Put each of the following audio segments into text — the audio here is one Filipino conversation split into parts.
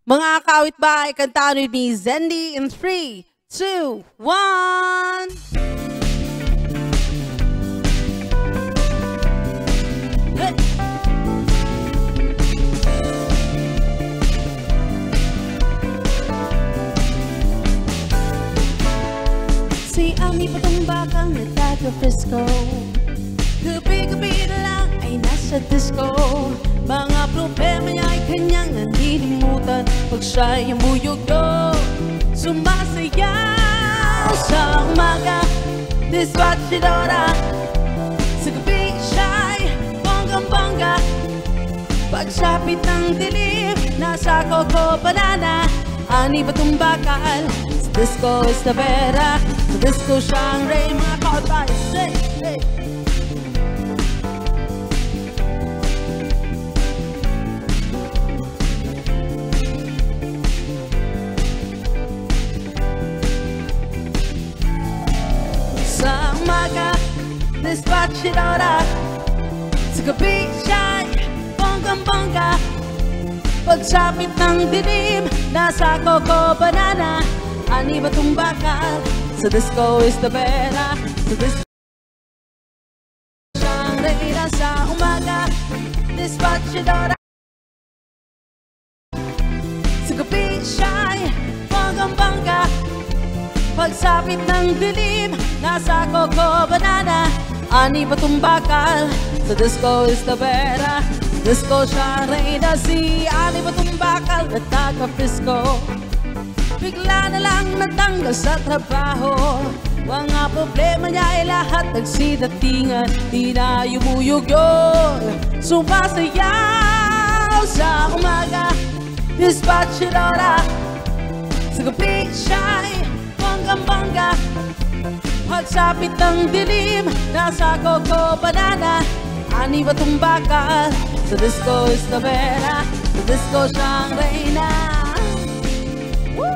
Mga kawit bahay, kantahan ni Zendy in 3, 2, 1. Si Ami patong bakang nagtaga-Frisco, gabi-gabi na lang ay nasa disco. Mga problema niya ay kanyang nalilimutan pag siya'y umuyog do. Sumasayaw sa umaga, dispatchadora. Sa gabi siya'y bonggang-bongga. Pagsapit ng dilim, nasa Coco Banana. Ani batong bakal, sa disco is the vera. Sa disco siyang rey, mga kautay. Hey, hey. Sa umaga, dispatchadora. Sa gabi siya'y bonggang-bongga. Pagsapit ng dilim, nasa Coco Banana. Ani batong bakal, sa disco is the vera. Sa disco siyang reyna. Sa umaga, dispatchadora. Sa gabi siya'y bonggang-bongga. Pagsapit ng dilim, nasa Coco Banana. Ani batong bakal, sa disco is the vera. Disco siya reyna. Si Ani batong bakal na taga-Frisco, bigla na lang natanggal sa trabaho. Mga problema niya ay lahat nagsidatingan. Di na yumuyog yun, sumasayaw sa umaga, dispatchadora. Sa gabi siya'y bonggang-bongga. Pagsapit ng dilim, nasa Coco Banana. Ani batong bakal, sa disco is the vera. Sa disco siyang reyna. Woo!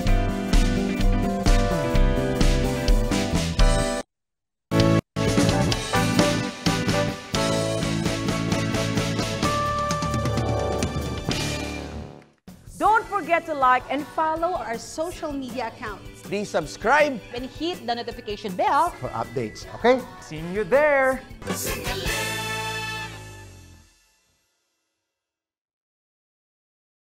Don't forget to like and follow our social media accounts. Please subscribe And hit the notification bell for updates, okay? Seeing you there! Sing-a-ling.